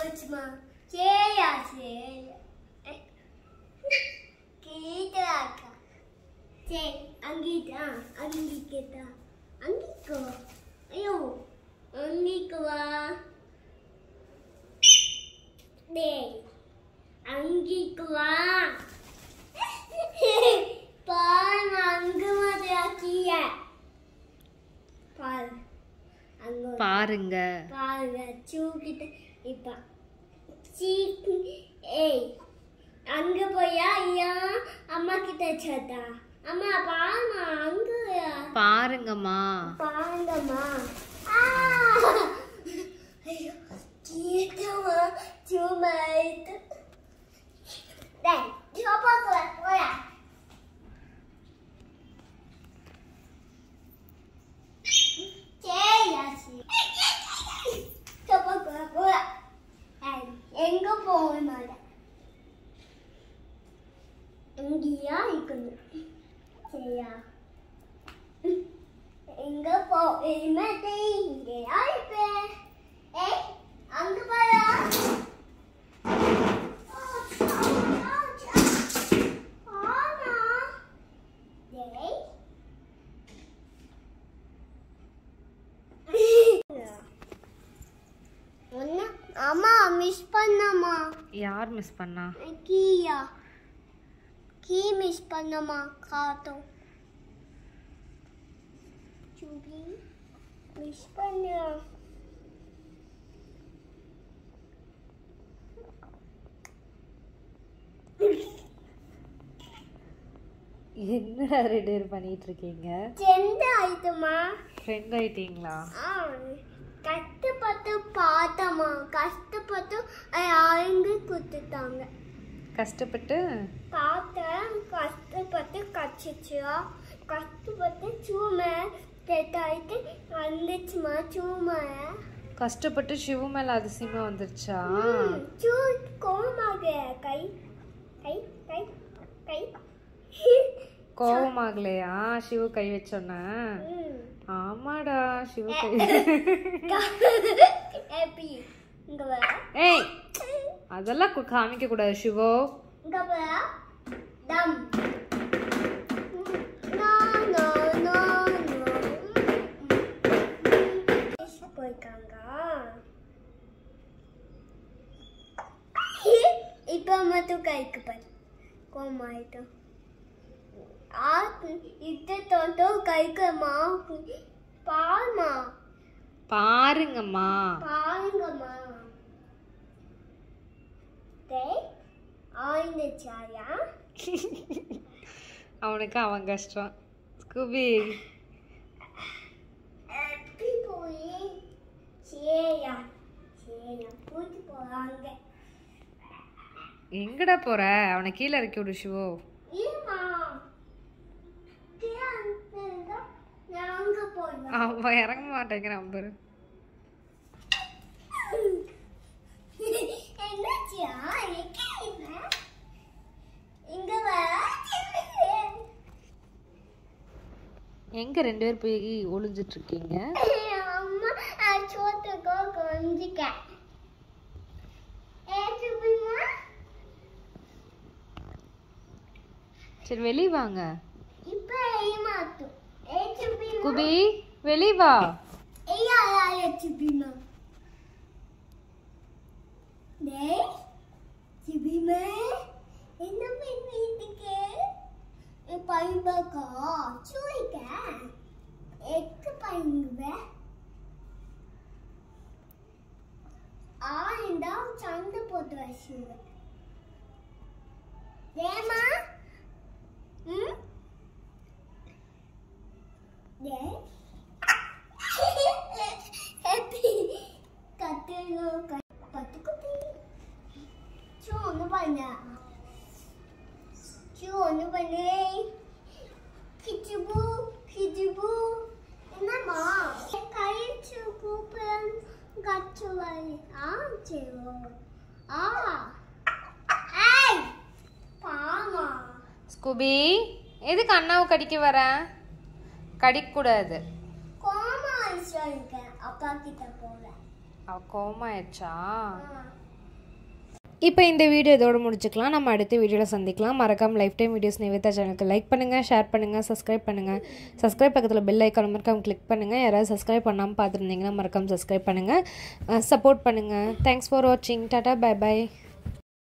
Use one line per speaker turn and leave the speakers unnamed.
போச்சுமா. சரியா சரி. கேட்டாக்கா. சரி அங்கிட்டா அங்கிட்டா அங்கிக்கோ. ஐயோ அங்கிக்கு வா. டேய் அங்கிக்கு வா. பாரு அங்க மாதிரியாக்கிய. பாரு அங்க
பாருங்க
பாருங்க சூக்கிட்ட இப்ப சீக்கு. ஏய் அங்க போயா ஐயா அம்மா கிட்ட சதா. அம்மா பாருமா அங்க
பாருங்கம்மா.
பாருங்கம்மா. ஐயோ கேட்டமா சும்மாயிட்டு. டேய் ஜோபா போயா. சரியாச்சு. ஜோபா போயா. எங்க போக மாட்டேன். இங்கேயா இருக்கணும். சரியா எங்க போக மாட்டேன். இங்கேயா இருப்பேன். ஏய் அங்க பாரா. அம்மா மிஸ் பண்ணமா.
யார் மிஸ் பண்ணா?
கீயா கீ மிஸ் பண்ணமா. காத்தோ சுபி மிஸ் பண்ண.
என்ன ரெண்டு பேர் பண்ணிட்டு இருக்கீங்க?
ஃப்ரெண்ட் ஆயிட்டுமா.
ஃப்ரெண்ட் ஆயிட்டீங்களா?
கஷ்டப்பட்டு பார்த்தமா. கஷ்டப்பட்டு அவங்க கொடுத்துட்டாங்க.
கஷ்டப்பட்டு
பார்த்தேன். கஷ்டப்பட்டு கச்சிச்சா. கஷ்டப்பட்டு சூமை கேட்டாயிட்டு வந்துச்சுமா. சூமை
கஷ்டப்பட்டு சிவு மேல அதிசயமா வந்துருச்சா?
சூ கோமாக கை கை கை கை.
கோவமாகலையா சிவு கை வச்சோன்ன? ஆமாடா சிவு கை.
இங்க வா.
ஏய் அதெல்லாம் காமிக்க கூடாது சிவோ.
இங்க வா. டம் நோ நோ நோ நோ. போய்க்காங்க. இப்ப மட்டும் கைக்கு பாரு. கோமாயிட்டோம். இது தோட்டோ கைக்கு மா. பாருமா.
பாருங்கம்மா.
பாருங்கம்மா. டேய் ஆயிடுச்சாயா.
அவனுக்கு அவன் கஷ்டம். ஸ்கூபி
எப்படி போய் சரியா சரியா பூச்சி போறாங்க.
எங்கடா போற? அவனை கீழே இறக்கி விடு சிவோ.
இல்லம்மா நாங்க போறோம்.
அவன் இறங்க மாட்டேங்கிறான் பாரு.
என்னாச்சியா? இங்க வா.
எங்க ரெண்டு பேர் போய் ஒளிஞ்சிட்டு இருக்கீங்க?
அம்மா சோத்துக்கோ கொஞ்சிக்க. ஏச்சுபிமா.
சரி வெளிய வாங்க.
இப்ப ஏமாத்து. ஏச்சுபிமா.
குபி வெளிய வா.
ஐயா ஏச்சுபிமா. டேய் சிபிமா என்ன பண்ணிட்டீங்க? பைபகா சூயிக்க எக்கு பைங்க. ஆண்டா சண்டை போட்டு வச்சுங்க. ஏமா டேய் ஹாப்பி கத்துலோ பத்துக்குட்டி. சோ ஒன்னு பண்ணா. ஒன்று பண்ணே. கிச்சுபு கிச்சுபு என்னம்மா கயிற்று கூப்பன் கச்சு வலி. சேவோ ஏய் பாமா.
ஸ்கூபி எதுக்கு அண்ணாவை கடிக்க வர? கடிக்க கூடாது.
கோமா ஆயிடுச்சு. அப்பா கிட்ட போறேன்.
அவ கோவமாயிடுச்சா? இப்போ இந்த வீடியோ இதோட முடிச்சுக்கலாம். நம்ம அடுத்த வீடியோவில் சந்திக்கலாம். மறக்காமல் லைஃப் டைம் வீடியோஸ் நிவேதா சேனலுக்கு லைக் பண்ணுங்கள், ஷேர் பண்ணுங்கள், சப்ஸ்கிரைப் பண்ணுங்கள். சப்ஸ்கிரைப் பக்கத்தில் பெல் ஐக்கான் மறக்காமல் கிளிக் பண்ணுங்கள். யாராவது சப்ஸ்கிரைப் பண்ணாமல் பார்த்துருந்தீங்கன்னா மறக்காமல் சப்ஸ்கிரைப் பண்ணுங்கள், சப்போர்ட் பண்ணுங்கள். தேங்க்ஸ் ஃபார் வாட்சிங். டாடா, பை பை.